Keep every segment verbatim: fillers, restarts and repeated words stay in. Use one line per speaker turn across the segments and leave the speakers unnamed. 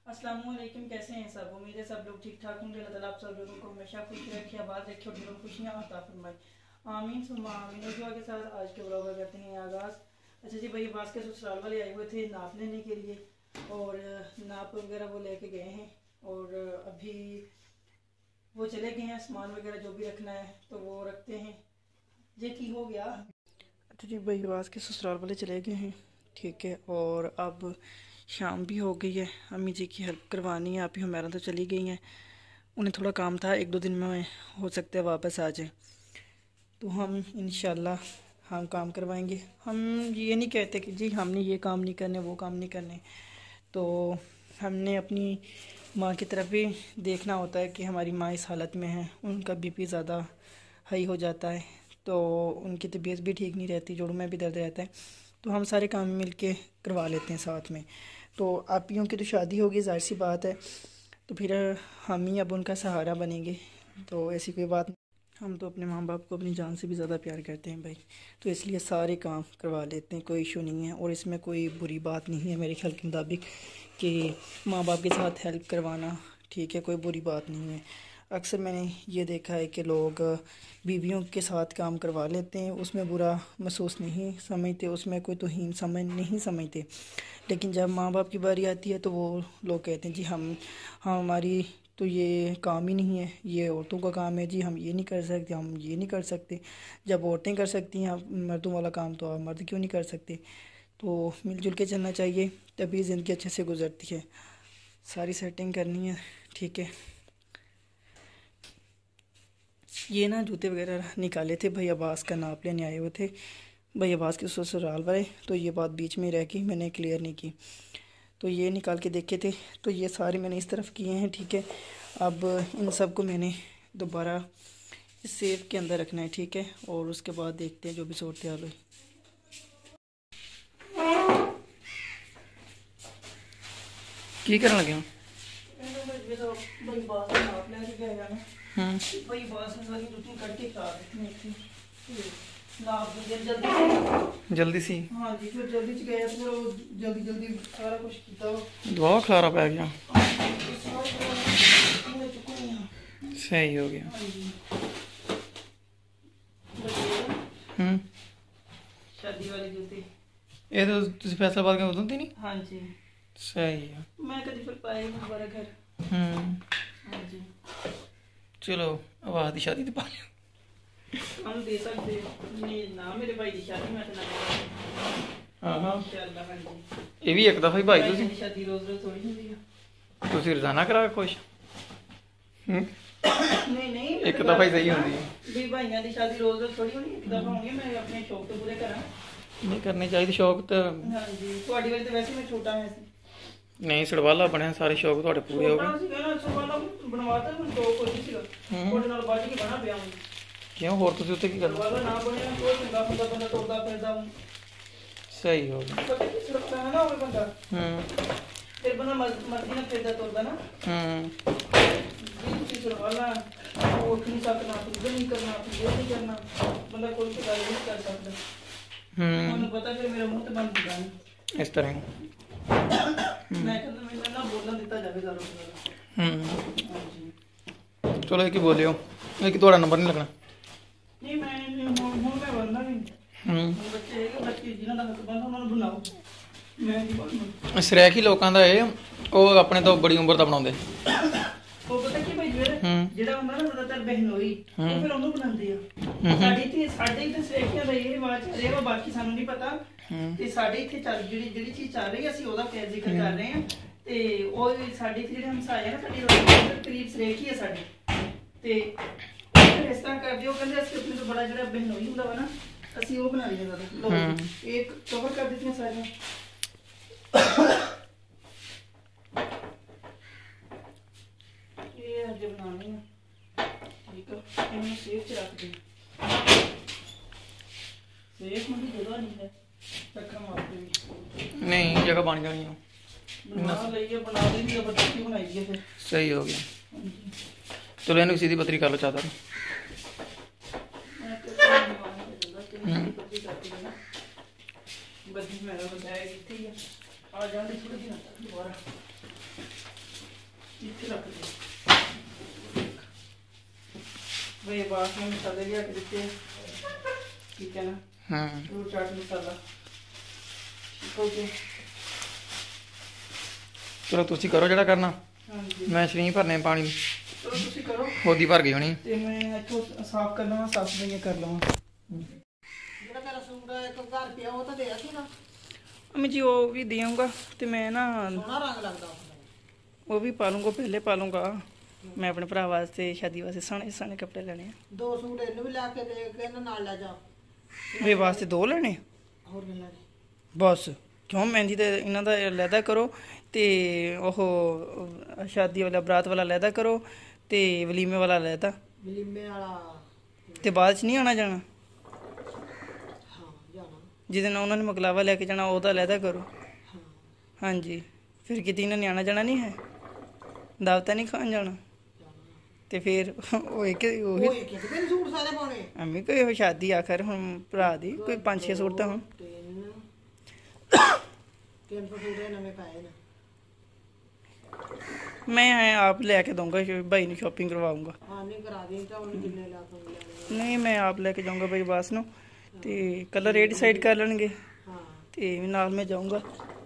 अस्सलाम वालेकुम। कैसे हैं सब? उम्मीद है सब लोग ठीक ठाक होंगे। अल्लाह ताला आप सब लोगों को हमेशा खुश रखे, आबाद रखे और दिलों में खुशियाँ अता फरमाए। आमीन सुम्मा आमीन। दुआ के साथ आज के ब्लॉग करते हैं आगाज़। अच्छा जी भाई, अब्बास के ससुराल वाले आए हुए थे नाप लेने के लिए और नाप वगैरह वो लेके गए हैं और अभी वो चले गए हैं। सामान वगैरह जो भी रखना है तो वो रखते हैं। ये की हो गया। अच्छा जी भाई, अब्बास के ससुराल वाले चले गए हैं, ठीक है। और अब शाम भी हो गई है, अम्मी जी की हेल्प करवानी है। आप ही हमारा तो चली गई हैं, उन्हें थोड़ा काम था, एक दो दिन में हो सकता है वापस आ जाए। तो हम इंशाल्लाह हम काम करवाएंगे। हम ये नहीं कहते कि जी हमने ये काम नहीं करने वो काम नहीं करने, तो हमने अपनी माँ की तरफ भी देखना होता है कि हमारी माँ इस हालत में है, उनका बीपी ज़्यादा हाई हो जाता है, तो उनकी तबीयत भी ठीक नहीं रहती, जोड़ों में भी दर्द रहता है, तो हम सारे काम मिल के करवा लेते हैं साथ में। तो आपियों की तो शादी होगी, जाहिर सी बात है, तो फिर हम ही अब उनका सहारा बनेंगे। तो ऐसी कोई बात नहीं, हम तो अपने माँ बाप को अपनी जान से भी ज़्यादा प्यार करते हैं भाई, तो इसलिए सारे काम करवा लेते हैं, कोई इशू नहीं है। और इसमें कोई बुरी बात नहीं है मेरे ख्याल के मुताबिक कि माँ बाप के साथ हेल्प करवाना, ठीक है, कोई बुरी बात नहीं है। अक्सर मैंने ये देखा है कि लोग बीवियों के साथ काम करवा लेते हैं, उसमें बुरा महसूस नहीं समझते, उसमें कोई तौहीन समझ नहीं समझते। लेकिन जब माँ बाप की बारी आती है तो वो लोग कहते हैं जी हम हम हमारी तो ये काम ही नहीं है, ये औरतों का काम है जी, हम ये नहीं कर सकते, हम ये नहीं कर सकते। जब औरतें कर सकती हैं मर्दों वाला काम, तो आप मर्द क्यों नहीं कर सकते? तो मिलजुल के चलना चाहिए, तभी ज़िंदगी अच्छे से गुजरती है। सारी सेटिंग करनी है, ठीक है। ये ना जूते वगैरह निकाले थे, भाई अब्बास का नाप लेने आए हुए थे भाई अब्बास के ससुराल वाले, तो ये बात बीच में रह गई, मैंने क्लियर नहीं की। तो ये निकाल के देखे थे, तो ये सारे मैंने इस तरफ किए हैं, ठीक है। अब इन सब को मैंने दोबारा इस सेफ के अंदर रखना है, ठीक है। और उसके बाद देखते हैं जो भी सूरत हाल हुई।
की करन लगे हो? जल्दी सी
हाँ जी, फिर जल्दी च गया तो जल्दी जल्दी सारा कुछ किया,
दवा खलारा पै गया। सही हो गया। हम्म
शादी वाले जूते
ये तो तुसी फैसलाबाद के उधर थी नहीं?
हाँ जी,
सही है।
मैं कभी फिर पाए हमारा घर।
हम्म
हाँ जी,
चलो आवाज दी शादी ते पा लियो।
हम दे सकते नहीं ना, मेरे भाई की शादी में तो ना।
हां हां
इंशाल्लाह। हाँ जी,
ये भी एक दफा ही भाई तुसी
की शादी रोज रोज थोड़ी होती है।
तुसी रोजाना करा खुश? हम्म
नहीं नहीं,
एक दफा ही सही होती है
भी भाइयों की शादी रोज रोज थोड़ी होनी, एक दफा होनी है। मैं अपने शौक तो पूरे करा
नहीं करने चाहिए शौक तो।
हाँ जी, ਤੁਹਾਡੀ ਵਾਲੀ तो वैसे मैं छोटा है
नहीं सड़वाला बने सारे शौक ਤੁਹਾਡੇ पूरे हो गए।
ਸੀਗਾ ਸੜਵਾਲਾ ਬਣਵਾਤਾ ਹੁਣ ਦੋ ਕੋਈ ਸੀਗਾ ਉਹਦੇ ਨਾਲ ਬਾਜੀ ਕੇ ਬਣਾ ਪਿਆ ਹੁਣ।
क्यों होर तुसी उत्ते की करना?
ਸੜਵਾਲਾ ਨਾ ਬਣਿਆ ਕੋਈ ਚੰਗਾ ਹੁੰਦਾ ਬੰਦਾ ਟੁਰਦਾ ਫਿਰਦਾ ਹੁਣ।
सही हो गया।
ਪਤਾ ਕੀ ਸੁਰੱਖਿਆ ਹੈ ਨਾ ਹੋਵੇ ਬੰਦਾ,
हम्म
ਫਿਰ ਬੰਦਾ ਮਰਜ਼ੀ ਨਾਲ ਫਿਰਦਾ ਤੁਰਦਾ ਨਾ।
हम्म
ਜੇ ਤੁਸੀਂ ਸੜਵਾਲਾ ਉਹ ਉੱਠ ਨਹੀਂ ਸਕਣਾ, ਤੁਸੀਂ ਨਹੀਂ ਕਰਨਾ, ਤੁਸੀਂ ਇਹ ਨਹੀਂ ਕਰਨਾ, ਬੰਦਾ ਕੋਈ ਗੱਲ ਨਹੀਂ ਕਰ ਸਕਦਾ।
हम्म
ਮੈਨੂੰ ਪਤਾ ਫਿਰ ਮੇਰਾ ਮੂੰਹ ਤੇ ਬੰਦ ਹੁੰਦਾ ਨਹੀਂ
इस तरह।
ਮੈਂ ਕਹਿੰਦਾ ਮੈਨੂੰ ਨਾ ਬੋਲਣ ਦਿੱਤਾ ਜਾਵੇ ਜ਼ਾਰੋ
हम्म
ਹਾਂਜੀ।
चलो एक ही बोलियो, एक थोड़ा नंबर नहीं लगना।
ਨਹੀਂ ਮੈਂ ਹੁਣ ਹੁਣ ਮੈਂ ਬੰਦਾ ਨਹੀਂ।
हम्म
ਬੱਚੇ ਹੈਗੇ, ਬੱਚੇ ਜਿਨ੍ਹਾਂ ਦਾ ਹੱਕ ਬੰਦਾ ਉਹਨਾਂ ਨੂੰ ਬਣਾਓ, ਮੈਂ ਨਹੀਂ ਬਣਨਾ।
ਸਰੈਕ ਹੀ ਲੋਕਾਂ ਦਾ ਇਹ, ਉਹ ਆਪਣੇ ਤੋਂ ਬੜੀ ਉਮਰ ਦਾ ਬਣਾਉਂਦੇ।
ਉਹ ਪਤਾ ਕੀ ਭਾਈ ਜਿਹੜਾ ਜਿਹੜਾ ਹੁੰਦਾ ਨਾ ਜ਼ਿਆਦਾਤਰ ਬਹਿਨੋਈ, ਉਹ ਫਿਰ ਉਹਨੂੰ ਬਣਾਉਂਦੇ ਆ। ਸਾਡੀ ਤੇ ਸਾਡੇ ਇੱਥੇ ਸਰੇਖੀਆਂ ਦਾ ਇਹ ਰਿਵਾਜ ਚੱਲ ਰਿਹਾ ਵਾ, ਬਾਕੀ ਸਾਨੂੰ ਨਹੀਂ ਪਤਾ। ਤੇ ਸਾਡੇ ਇੱਥੇ ਚੱਲ ਜਿਹੜੀ ਜਿਹੜੀ ਚੀਜ਼ ਚੱਲ ਰਹੀ, ਅਸੀਂ ਉਹਦਾ ਫੇਰ ਜ਼ਿਕਰ ਕਰ ਰਹੇ ਹਾਂ। ਤੇ ਉਹ ਸਾਡੇ ਇੱਥੇ ਜਿਹੜੇ ਹਮਸਾਏ ਆ ਨਾ, ਸਾਡੀ ਕਰੀਬ ਸਰੇਖੀ ਆ ਸਾਡੀ, ਤੇ ਉਹ ਇਸ ਤਰ੍ਹਾਂ ਕਰਦੇ। ਉਹ ਕਹਿੰਦੇ ਅਸੀਂ ਆਪਣੇ ਤੋਂ ਬੜਾ ਜਿਹੜਾ ਬਹਿਨੋਈ ਹੁੰਦਾ ਵਾ ਨਾ, ਅਸੀਂ ਉਹ ਬਣਾ ਲਈਏ ਜ਼ਿਆਦਾ। ਲੋ ਇੱਕ ਕਵਰ ਕਰ ਦਿੱਤੀਆਂ ਸਾਰੀਆਂ। ਇਹ ਅੱਜ ਬਣਾਉਣੀ ਆ, ਠੀਕ ਆ। ਇਹਨੂੰ ਸੇਫ ਚ ਰੱਖ ਦੇ। ਸੇਫ में भी जगह नहीं है रखना मापते भी
नहीं, जगह बन जानी है।
बना लइए, बना देंगे, जबरदस्ती बनाई है फिर।
सही हो गया। चलो इन्हें सीधी पतरी कर लो चादर।
मैं तो पतली करती हूं ना, बदी मेरा बैग इतनी है आ जाने थोड़ी दिन तक दोबारा। इतने रख दे भाई। बास में मसाले लिया के देते हैं, ठीक है ना।
हाँ
फ्रूट चाट मसाला ठीक हो गया।
चलो तुसी करो जड़ा करना,
हाँ जी
मैं शरीं भरने पानी
चलो तुसी करो
होदी भर गई होनी।
ते मैं इथों साफ कर लवां, साफ सफाई कर लवां।
ਜਿਹੜਾ ਤੇਰਾ ਸੂਟ ਇੱਕ ਘਰ ਪਿਆ ਉਹ ਤਾਂ ਦਿਆ ਸੀ ਨਾ,
अम्मी जी वो भी दूंगा तो मैं ना
ਸੋਹਣਾ ਰੰਗ ਲੱਗਦਾ ਉਸਦਾ।
वो भी पा लूँगा, पहले पा लूँगा। मैं अपने भरा वास्ते शादी वास्ते सोने सोने कपड़े लेने हैं।
ਦੋ ਸੂਟ ਇਹਨੂੰ ਵੀ ਲੈ ਕੇ ਦੇ ਕੇ ਇਹਨਾਂ ਨਾਲ ਲੈ ਜਾ।
मेरे वास्ते दो लेने
ਹੋਰ ਵੀ ਲੈਣੇ।
बस क्यों मेहंदी तो इन्हों का लैदा करो तो ओह शादी वाला बरात वाला लैदा करो तो वलीमे वाला लैदा
ਵਲੀਮੇ ਵਾਲਾ
तो बाद च नहीं आना जाना।
ਹਾਂ ਜਾਣਾ।
जिस दिन उन्होंने मकलावा लैके जाना वह लैदा करो।
ਹਾਂ
हाँ जी फिर कितने इन्होंने आना जाना नहीं है, दावता नहीं खान जाना
ਜਾਣਾ।
तो फिर वो एक
ਉਹ
वही
ਇੱਕ ਇੱਕ ਦਿਨ ਸੂਟ ਸਾਰੇ ਪਾਉਣੇ।
अम्मी कोई शादी आखिर हम भरा दी कोई पाँच छे सूट तो हम
ਤਿੰਨ ਤਿੰਨ ਸੌ ਸੂਟ ਇਹ ਨਵੇਂ ਪਾਏ ਨੇ।
मैं आप लेके दूंगा, भाई ने शॉपिंग करवाऊंगा।
ਹਾਂ ਨਹੀਂ ਕਰਾ ਦੇ ਤਾਂ ਉਹਨੂੰ ਜਿੰਨੇ ਲਾ ਕੇ ਲੈਣੇ।
नहीं मैं आप लेके जाऊंगा भाई बास नो ते कलर ये डिसाइड कर लेंगे
ਹਾਂ
ते नाल मैं जाऊंगा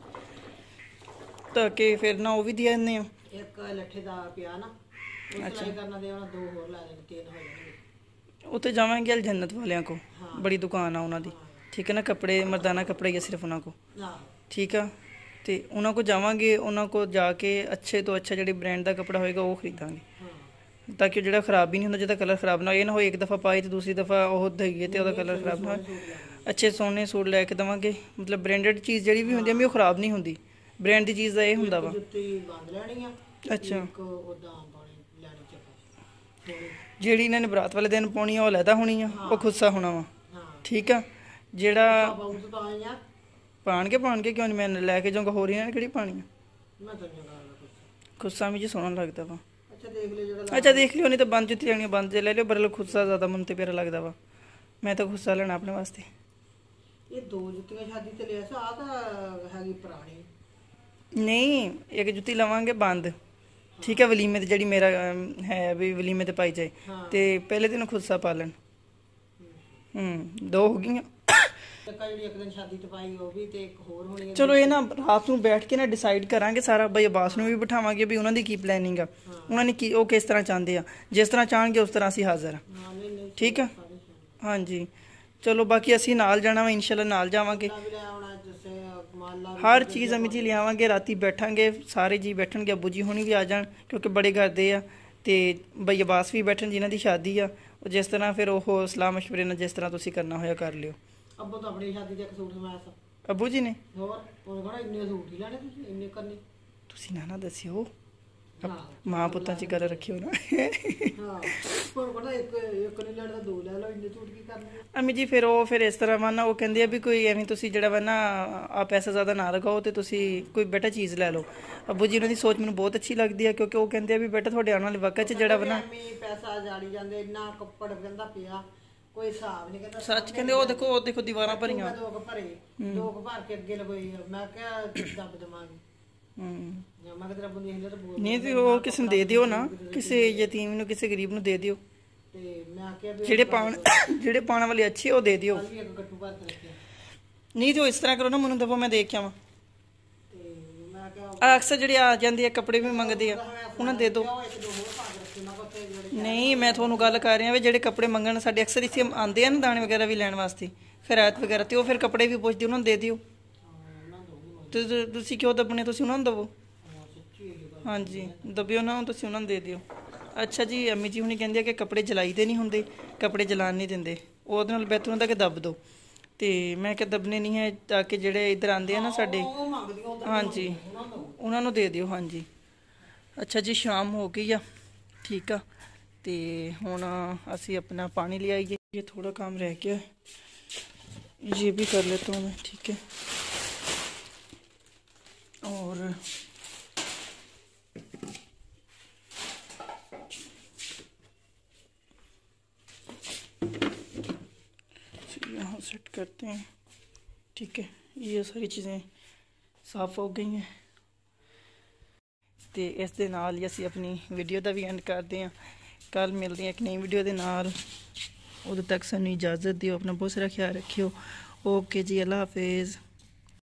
ताकि फिर ना वो भी दिया देने
ਇੱਕ ਲੱਠੇ ਦਾ ਪਿਆ ਨਾ, ਉਹ ਸਿਲਾਈ ਕਰਨਾ ਦੇ ਉਹਨਾਂ ਦੋ ਹੋਰ ਲਾ ਦੇਣੇ, ਤਿੰਨ ਹੋ ਜਾਣਗੇ।
उत्ते जावांगे अल जन्नत वालियां को,
हाँ।
बड़ी दुकान आ उन्हों दी, ठीक है ना। कपड़े मर्दाना कपड़े ही सिर्फ उन्हों को,
ਆਹ
ठीक है। तो उन्हों को जावांगे, उन्हों को जाके अच्छे तो अच्छा जो ब्रांड का कपड़ा होएगा वो खरीदांगे
ਹਾਂ
ताकि जो खराब भी नहीं होता, जिहदा कलर खराब ना हो। ये ना हो एक दफ़ा पाए तो दूसरी दफ़ा वो दईए तो कलर खराब ना हो। अच्छे सोहने सूट लैके देवांगे, मतलब ब्रांडेड चीज़ जी भी होंदी है वो खराब नहीं होंदी। ब्रांड की चीज़ का ये होंदा वा।
ਜੁੱਤੀ ਬੰਦ ਲੈਣੀ ਆ।
अच्छा
ਇੱਕ ਉਦਾਂ ਪਾਣੀ ਲੈਣੀ ਚੱਪਾ ਥੋੜੀ।
ਜਿਹੜੀ ਇਹਨਾਂ ਨੇ ਬਰਾਤ ਵਾਲੇ ਦਿਨ ਪਾਉਣੀ ਆ ਉਹ ਲੈਦਾ ਹੋਣੀ ਆ, ਉਹ ਖੁੱਸਾ ਹੋਣਾ ਵਾ,
ਹਾਂ
ਠੀਕ ਆ। ਜਿਹੜਾ
ਬਹੁਤ ਤਾਂ ਆਈਆਂ।
ਪਾਣ ਕੇ ਪਾਣ ਕੇ ਕਿਉਂ ਨਹੀਂ, ਮੈਂ ਲੈ ਕੇ ਜਾਊਂਗਾ, ਹੋਰ ਇਹਨਾਂ ਨੇ ਕਿਹੜੀ ਪਾਣੀ ਆ।
ਮੈਂ ਤਾਂ ਨਹੀਂ ਕਰਨਾ ਕੁਛ।
ਖੁੱਸਾ ਵੀ ਜੀ ਸੋਹਣਾ ਲੱਗਦਾ ਵਾ।
ਅੱਛਾ ਦੇਖ ਲੈ ਜਿਹੜਾ
ਅੱਛਾ ਦੇਖ ਲਿਓ, ਨਹੀਂ ਤਾਂ ਬੰਦ ਜੁੱਤੀ ਲੈਣੀ ਆ, ਬੰਦ ਜੇ ਲੈ ਲਿਓ, ਪਰ ਖੁੱਸਾ ਜ਼ਿਆਦਾ ਮੈਨੂੰ ਤੇ ਪਿਆਰਾ ਲੱਗਦਾ ਵਾ। ਮੈਂ ਤਾਂ ਖੁੱਸਾ ਲੈਣਾ ਆਪਣੇ ਵਾਸਤੇ।
ਇਹ ਦੋ ਜੁੱਤੀਆਂ ਸ਼ਾਦੀ ਤੇ ਲਿਆ ਸੀ, ਆ ਤਾਂ ਹੈਗੀ ਪੁਰਾਣੀ।
ਨਹੀਂ ਇੱਕ ਜੁੱਤੀ ਲਵਾਂਗੇ ਬੰਦ, ਠੀਕ ਹੈ। ਵਲੀਮੇ ਤੇ ਜਿਹੜੀ ਮੇਰਾ ਅਮ, ਹੈ ਵੀ ਵਲੀਮੇ ਤੇ ਪਾਈ ਜਾਏ
ਹਾਂ।
ਤੇ ਪਹਿਲੇ ਦਿਨ ਖੁੱਸਾ ਪਾ ਲੈਣ। ਹੂੰ ਦੋ ਹੋ ਗਈਆਂ।
ਇੱਕ ਆਹ ਜਿਹੜੀ ਇੱਕ ਦਿਨ ਸ਼ਾਦੀ ਤੇ ਪਾਈ ਉਹ ਵੀ ਤੇ ਇੱਕ ਹੋਰ ਹੋਣੀ ਹੈ।
ਚਲੋ ਇਹ ਨਾ ਰਾਤ ਨੂੰ ਬੈਠ ਕੇ ਨਾ ਡਿਸਾਈਡ ਕਰਾਂਗੇ ਸਾਰਾ। ਬਈ ਅਬਾਸ ਨੂੰ ਵੀ ਬਿਠਾਵਾਂਗੇ ਵੀ ਉਹਨਾਂ ਦੀ ਕੀ ਪਲੈਨਿੰਗ ਆ, ਉਹਨਾਂ ਨੇ ਕੀ ਉਹ ਕਿਸ ਤਰ੍ਹਾਂ ਚਾਹੁੰਦੇ ਆ। ਜਿਸ ਤਰ੍ਹਾਂ ਚਾਹਣਗੇ ਉਸ ਤਰ੍ਹਾਂ ਅਸੀਂ ਹਾਜ਼ਰ ਆ,
ਹਾਂ ਨਹੀਂ ਨਹੀਂ
ਠੀਕ ਆ।
ਸਾਰੇ ਸ਼ਾਦੀ
ਹਾਂਜੀ ਚਲੋ ਬਾਕੀ ਅਸੀਂ ਨਾਲ ਜਾਣਾ ਵਾ, ਇਨਸ਼ਾਅੱਲਾ ਨਾਲ ਜਾਵਾਂਗੇ।
ਦਾ ਵੀ ਲੈ ਆਉਣਾ, ਜਿਵੇਂ ਮਾਲਾ ਵੀ
ਹਰ ਚੀਜ਼ ਅਮੀ ਜੀ ਲਿਆਵਾਂਗੇ। ਰਾਤੀ ਬੈਠਾਂਗੇ, ਸਾਰੇ ਜੀ ਬੈਠਣਗੇ, ਅੱਬੂ ਜੀ ਹੋਣੀ ਵੀ ਆ ਜਾਣ ਕਿਉਂਕਿ ਬੜੇ ਘਰ ਦੇ ਆ, ਤੇ ਬਈ ਅਬਾਸ ਵੀ ਬੈਠਣ ਜਿਨ੍ਹਾਂ ਦੀ ਸ਼ਾਦੀ ਆ। ਉਹ ਜਿਸ ਤਰ੍ਹਾਂ ਫਿਰ ਉਹ ਸਲਾਹ ਮਸ਼ਵਰੇ ਨਾਲ ਜਿਸ ਤਰ੍ਹਾਂ ਤੁਸੀਂ ਕਰਨਾ ਹੋਇਆ ਕਰ ਲਿਓ।
ਅੱਬੂ ਤਾਂ ਆਪਣੀ ਸ਼ਾਦੀ ਤੇ ਇੱਕ ਸੂਟ ਸਮਾਇਆ ਸੀ।
ਅੱਬੂ ਜੀ ਨੇ
ਹੋਰ ਉਹਨੇ ਕਹਣਾ ਇੰਨੇ ਸੂਟ ਹੀ ਲੈਣੇ ਤੁਸੀਂ, ਇੰਨੇ ਕਰਨੇ।
ਤੁਸੀਂ ਨਾ ਨਾ ਦੱਸਿਓ,
ਹਾਂ
ਮਾਂ ਪੁੱਤਾਂ 'ਚ ਗੱਲ ਰੱਖਿਓ ਨਾ।
ਹਾਂ ਹੁਣ ਕਹਣਾ ਇੱਕ ਇੱਕ ਨਹੀਂ ਲੈਣਾ ਤਾਂ ਦੋ ਲੈ ਲਓ, ਇੰਨੇ ਸੂਟ ਕੀ ਕਰਨੇ।
ਅਮੀ ਜੀ ਫਿਰ ਉਹ ਫਿਰ ਇਸ ਤਰ੍ਹਾਂ ਵਾ ਨਾ, ਉਹ ਕਹਿੰਦੇ ਆ ਵੀ ਕੋਈ ਐਵੇਂ ਤੁਸੀਂ ਜਿਹੜਾ ਵਾ ਨਾ ਆ ਪੈਸਾ ਜ਼ਿਆਦਾ ਨਾ ਲਗਾਓ ਤੇ ਤੁਸੀਂ ਕੋਈ ਬੈਟਾ ਚੀਜ਼ ਲੈ ਲਓ। ਅੱਬੂ ਜੀ ਉਹਨਾਂ ਦੀ ਸੋਚ ਮੈਨੂੰ ਬਹੁਤ ਅੱਛੀ ਲੱਗਦੀ ਆ ਕਿਉਂਕਿ ਉਹ ਕਹਿੰਦੇ ਆ ਵੀ ਬੇਟਾ ਤੁਹਾਡੇ ਆਉਣ ਵਾਲੇ ਵਕਤ 'ਚ ਜਿਹੜਾ ਵਾ ਨਾ
ਐਵੇਂ ਪੈਸਾ ਜਾੜੀ ਜਾਂਦੇ, ਇੰਨਾ ਕੱਪੜ ਕਹਿੰਦਾ ਪਿਆ ਕੋਈ ਹਿਸਾਬ ਨਹੀਂ। ਕਹਿੰਦਾ
ਸੱਚ ਕਹਿੰਦੇ ਉਹ ਦੇਖੋ ਉਹ ਦੇਖੋ ਦੀਵਾਰਾਂ ਭਰੀਆਂ।
ਮੈਂ ਦੋ ਕੁ ਭਰੇ, ਦੋ ਕੁ ਭਰ ਕੇ ਅੱਗੇ ਲਗੋਈ ਆ। ਮੈਂ ਕਿਹਾ ਦੱਬ ਦੇਵਾਂਗੀ।
ਹੂੰ
ਜਾਂ ਮੈਂ ਕਿਹਾ ਰੱਬ ਨੂੰ ਦੇਖ ਲਿਆ ਤਾਂ ਬੋਲ
ਨਹੀਂ ਤੇ ਉਹ ਕਿਸੇ ਨੂੰ ਦੇ ਦਿਓ ਨਾ, ਕਿਸੇ ਯਤੀਮ ਨੂੰ ਕਿਸੇ ਗਰੀਬ ਨੂੰ ਦੇ ਦਿਓ।
ਤੇ ਮੈਂ ਕਿਹਾ ਵੀ
ਜਿਹੜੇ ਪਾਣ ਜਿਹੜੇ ਪਾਣ ਵਾਲੇ ਅੱਛੇ ਉਹ ਦੇ ਦਿਓ।
ਕੱਲ੍ਹ ਵੀ ਇੱਕ ਗੱਟੂ ਭਰ ਕੇ ਰੱਖਿਆ।
ਨਹੀਂ ਤੇ ਉਹ ਇਸ ਤਰ੍ਹਾਂ ਕਰੋ ਨਾ, ਮੈਨੂੰ ਦਵੋ ਮੈਂ ਦੇਖ ਕੇ ਆਵਾਂ।
ਤੇ ਮੈਂ ਕਿਹਾ
ਆ ਅਕਸਰ ਜਿਹੜੇ ਆ ਜਾਂਦੇ ਆ ਕੱਪੜੇ ਵੀ ਮੰਗਦੇ ਆ, ਉਹਨਾਂ ਦੇ ਦਿਓ।
ਉਹ ਇੱਕ ਦੋ ਹੋਰ ਪਾ ਕੇ ਰੱਖੇ। ਮੈਂ ਕਿਹਾ ਉੱਥੇ ਜਿਹੜੇ
ਨਹੀਂ ਮੈਂ ਤੁਹਾਨੂੰ ਗੱਲ ਕਰ ਰਿਹਾ ਵੀ ਜਿਹੜੇ ਕੱਪੜੇ ਮੰਗਣ ਸਾਡੇ ਅਕਸਰ ਇੱਥੇ ਆਉਂਦੇ ਆ ਨਾ ਦਾਣੇ ਵਗੈਰਾ ਵੀ ਲੈਣ ਵਾਸਤੇ, ਖੈਰਾਤ ਵਗੈਰਾ, ਤੇ ਉਹ ਫਿਰ ਕੱਪੜੇ ਵੀ ਪੁੱਛਦੇ, ਉਹਨਾਂ ਨੂੰ ਦੇ ਦਿਓ।
ਉਹਨਾਂ ਦੋ ਵੀ
ਤੇ ਤੁ- ਤੁਸੀਂ ਕਿਉਂ ਦੱਬਣੇ, ਤੁਸੀਂ ਉਹਨਾਂ ਨੂੰ ਦਵੋ।
ਹਾਂ ਸੱਚੀ ਇਹ ਗੱਲ।
ਹਾਂਜੀ ਦੱਬਿਓ ਨਾ, ਤੁਸੀਂ ਉਹਨਾਂ ਨੂੰ ਦੇ ਦਿਓ। ਅੱਛਾ ਜੀ ਅੰਮੀ ਜੀ ਹੁਣੀ ਕਹਿੰਦੇ ਆ ਕਿ ਕੱਪੜੇ ਜਲਾਈਦੇ ਨਹੀਂ ਹੁੰਦੇ, ਕੱਪੜੇ ਜਲਾਣ ਨਹੀਂ ਦਿੰਦੇ, ਉਹਦੇ ਨਾਲ ਬਿਹਤਰ ਹੁੰਦਾ ਕਿ ਦੱਬ ਦਿਓ। ਤੇ ਮੈਂ ਕਿਹਾ ਦੱਬਣੇ ਨਹੀਂ ਹੈ ਤਾਂ ਕਿ ਜਿਹੜੇ ਇੱਧਰ ਆਉਂਦੇ ਆ ਨਾ ਸਾਡੇ,
ਉਹ ਮੰਗਦੀਆਂ ਉਧਰ
ਹਾਂਜੀ
ਉਹਨਾਂ ਨੂੰ।
ਉਹਨਾਂ ਨੂੰ ਦੇ ਦਿਓ। ਹਾਂਜੀ ਅੱਛਾ ਜੀ ਸ਼ਾਮ ਹੋ ਗਈ ਆ, ਠੀਕ ਆ। ਤੇ ਹੁਣ ਅਸੀਂ अपना पानी ले आइए, ये थोड़ा काम रह गया है, ये भी कर लेता हूँ मैं, ठीक है। और यहाँ सेट करते हैं, ठीक है। ये सारी चीज़ें साफ़ हो गई हैं। ਤੇ ਇਸ ਦੇ ਨਾਲ ਹੀ ਅਸੀਂ ਆਪਣੀ ਵੀਡੀਓ ਦਾ ਵੀ ਐਂਡ ਕਰਦੇ ਹਾਂ। ਕੱਲ ਮਿਲਦੇ ਹਾਂ ਇੱਕ ਨਈ ਵੀਡੀਓ ਦੇ ਨਾਲ। ਉਦੋਂ ਤੱਕ ਸਾਨੂੰ ਇਜਾਜ਼ਤ ਦਿਓ। ਆਪਣਾ ਬਹੁਤ ਸਾਰਾ ਖਿਆਲ ਰੱਖਿਓ। ਓਕੇ ਜੀ, ਅੱਲਾ ਹਾਫਿਜ਼।